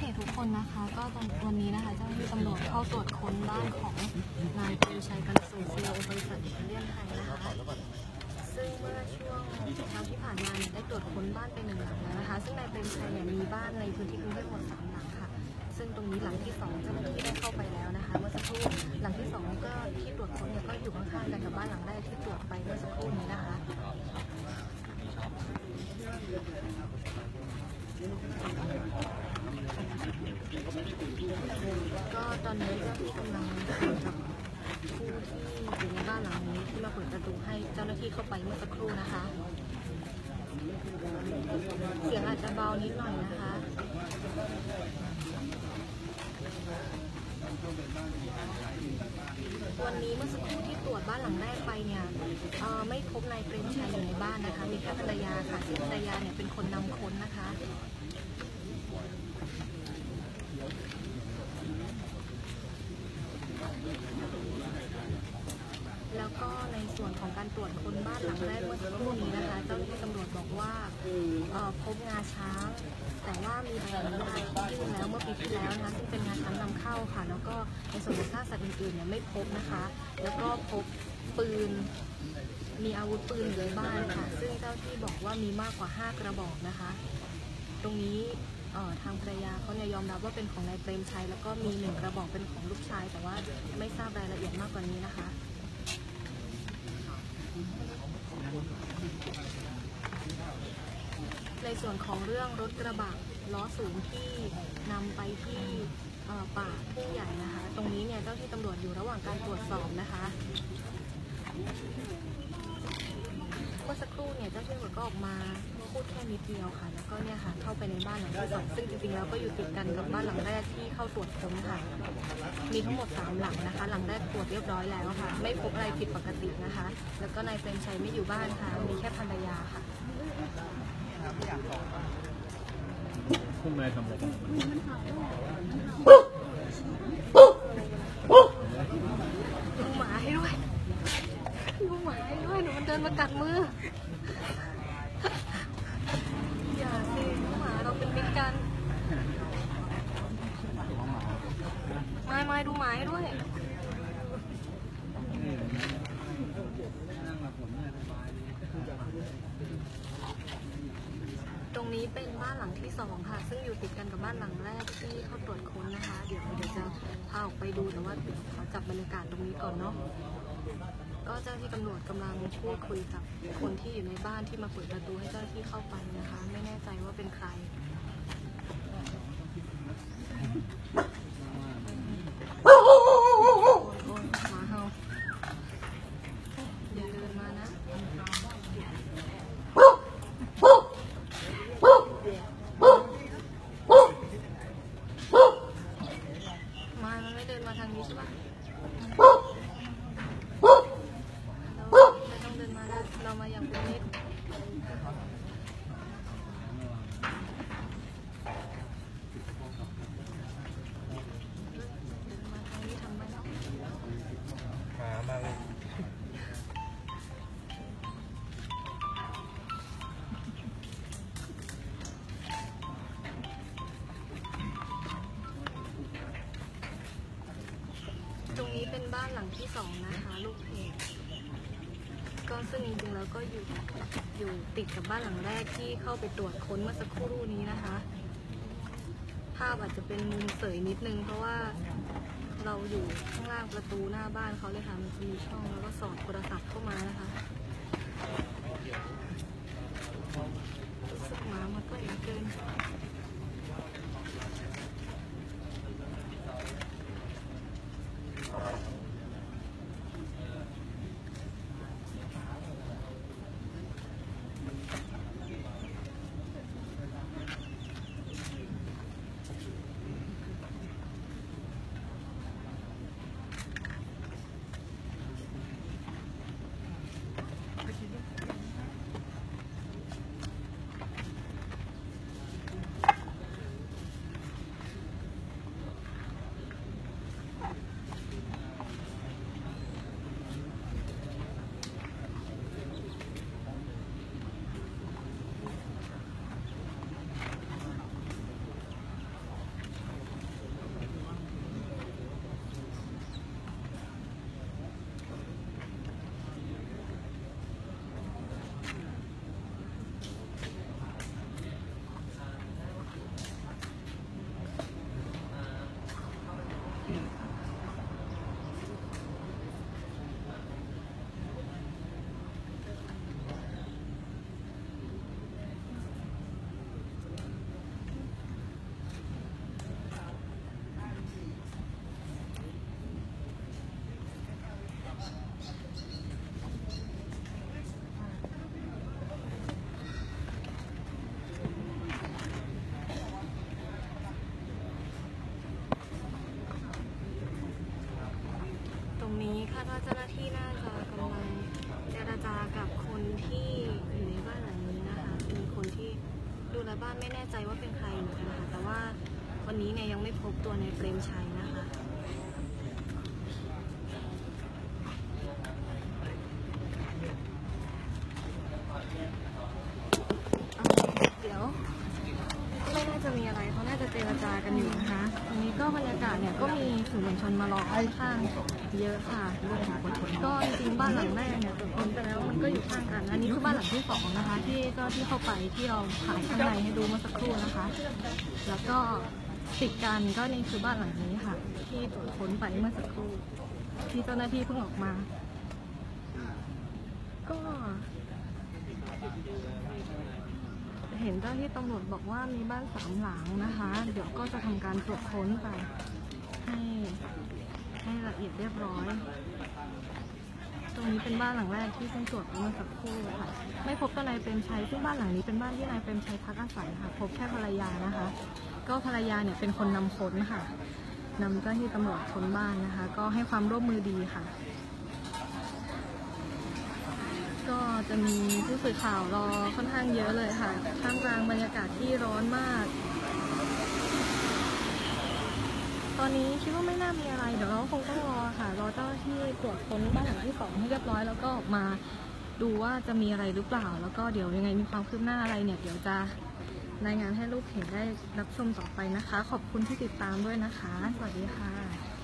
ทุกคนนะคะก็วันนี้นะคะเจ้าหน้าที่ตำรวจเข้าตรวจค้นบ้านของนายปรีชัยกันสูเซียวบริษัทอิตาเลียนไทยนะคะซึ่งเมื่อช่วงเช้าที่ผ่านมาเนี่ยได้ตรวจค้นบ้านไป1 หลังแล้วนะคะซึ่งนายปรีชัยเนี่ยมีบ้านในพื้นที่กรุงเทพหมด3 หลังค่ะซึ่งตรงนี้หลังที่2เจ้าหน้าที่ได้เข้าไปแล้วนะคะเมื่อสักครู่หลังที่2ก็ที่ตรวจค้นเนี่ยก็อยู่ข้างๆกันกับบ้านหลังแรกที่ตรวจไปเมื่อสักครู่นี้นะคะก็ตอนนี้เจ้าหน้าที่กำลังคุยกับผู้ที่อยู่ในบ้านหลังนี้ที่มาเปิดประตูให้เจ้าหน้าที่เข้าไปเมื่อสักครู่นะคะเสียงอาจจะเบานิดหน่อยนะคะวันนี้เมื่อสักครู่ที่ตรวจบ้านหลังแรกไปเนี่ยไม่พบนายเปรมชัยอยู่ในบ้านนะคะมีแค่ภรรยาค่ะซึ่งภรรยาเนี่ยเป็นคนนำค้นนะคะแล้วก็ในส่วนของการตรวจค้นบ้านหลังแรกเมื่อสักครู่นี้นะคะเจ้าหน้าที่ตำรวจบอกว่าพบงาช้างแต่ว่ามีใบอนุญาตที่ยื่นแล้วเมื่อปีที่แล้วนะคะซึ่งเป็นงาช้างนำเข้าค่ะแล้วก็ในส่วนของซากสัตว์อื่นๆเนี่ยไม่พบนะคะแล้วก็พบปืนมีอาวุธปืนอยู่ในบ้านค่ะซึ่งเจ้าที่บอกว่ามีมากกว่า5 กระบอกนะคะตรงนี้ทางภรรยาเขาเนี่ยยอมรับว่าเป็นของนายเปรมชัยแล้วก็มี1 กระบอกเป็นของลูกชายแต่ว่าไม่ทราบรายละเอียดมากกว่านี้นะคะในส่วนของเรื่องรถกระบะล้อสูงที่นำไปที่ป่าทุ่งใหญ่นะคะตรงนี้เนี่ยเจ้าที่ตำรวจอยู่ระหว่างการตรวจสอบนะคะเมื่อสักครู่เนี่ยเจ้าที่ตำรวจก็ออกมาพูดแค่นิดเดียวค่ะแล้วก็เนี่ยค่ะเข้าไปในบ้านหลังที่2ซึ่งจริงๆแล้วก็อยู่ติดกันกับบ้านหลังแรกที่เข้าตรวจค้นค่ะมีทั้งหมด3 หลังนะคะหลังแรกตรวจเรียบร้อยแล้วค่ะไม่พบอะไรผิดปกตินะคะแล้วก็นายเปรมชัยไม่อยู่บ้านค่ะมีแค่ภรรยาค่ะคุณนายทำอะไรกันดูหมาให้ด้วยดูหมาให้ด้วยหนูมันเดินมากัดมืออย่าสิหมาเราเป็นมิตรกันไม่ดูหมาให้ด้วยตรงนี้เป็นบ้านหลังที่2ค่ะซึ่งอยู่ติดกันกับบ้านหลังแรกที่เข้าตรวจค้นนะคะเดี๋ยวจะพาออกไปดูแต่ว่าขอจับบรรยากาศตรงนี้ก่อนเนาะก็เจ้าที่ตำรวจกำลังพูดคุยกับคนที่อยู่ในบ้านที่มาเปิดประตูให้เจ้าที่เข้าไปนะคะไม่แน่ใจว่าเป็นใครหมาเห่าอย่าเดินมานะมันไม่เดินมาทางนี้ใช่ปะเราไม่ต้องเดินมานะเรามาอย่างเป็นมิตรตรงนี้เป็นบ้านหลังที่2นะคะลูกเพจก็ซึ่งจริงๆแล้วก็อยู่ติดกับบ้านหลังแรกที่เข้าไปตรวจค้นเมื่อสักครู่นี้นะคะภาพอาจจะเป็นมุมเสยนิดนึงเพราะว่าเราอยู่ข้างล่างประตูหน้าบ้านเขาเลยค่ะมันจะมีช่องแล้วก็สอดโทรศัพท์เข้ามานะคะรู้สึกหมามันก็เองเกินนี้เนี่ยยังไม่พบตัวนายเปรมชัยนะคะเดี๋ยวไม่น่าจะมีอะไรเขาน่าจะเจรจากันอยู่นะคะอันนี้ก็บรรยากาศเนี่ยก็มีสื่อมวลชนมารอค่อนข้างเยอะค่ะก็จริงๆบ้านหลังแรกเนี่ยตรวจค้นไปแล้วมันก็อยู่ข้างกันอันนี้คือบ้านหลังที่สองนะคะที่เจ้าที่เข้าไปที่เราถ่ายข้างในให้ดูเมื่อสักครู่นะคะแล้วก็ติดกันก็นี่คือบ้านหลังนี้ค่ะที่ตรวจค้นไปเมื่อสักครู่ที่เจ้าหน้าที่เพิ่งออกมาก็เห็นเจ้าที่ตำรวจบอกว่ามีบ้าน3 หลังนะคะเดี๋ยวก็จะทำการตรวจค้นไปให้ละเอียดเรียบร้อยตรงนี้เป็นบ้านหลังแรกที่เพิ่งตรวจเมื่อสักครู่ค่ะไม่พบตัวนายเปรมชัยซึ่งบ้านหลังนี้เป็นบ้านที่นายเปรมชัยพักอาศัยค่ะพบแค่ภรรยานะคะก็ภรรยาเนี่ยเป็นคนนำค้นค่ะนำเจ้าที่ตำรวจค้นบ้านนะคะก็ให้ความร่วมมือดีค่ะก็จะมีผู้สื่อข่าวรอค่อนข้างเยอะเลยค่ะท่ามกลางบรรยากาศที่ร้อนมากตอนนี้คิดว่าไม่น่ามีอะไรเดี๋ยวเราคงต้องรอค่ะรอเจ้าที่ตรวจค้นบ้านหลังที่2ให้เรียบร้อยแล้วก็ออกมาดูว่าจะมีอะไรหรือเปล่าแล้วก็เดี๋ยวยังไงมีความคืบหน้าอะไรเนี่ยเดี๋ยวจะรายงานให้ลูกเพจได้รับชมต่อไปนะคะขอบคุณที่ติดตามด้วยนะคะสวัสดีค่ะ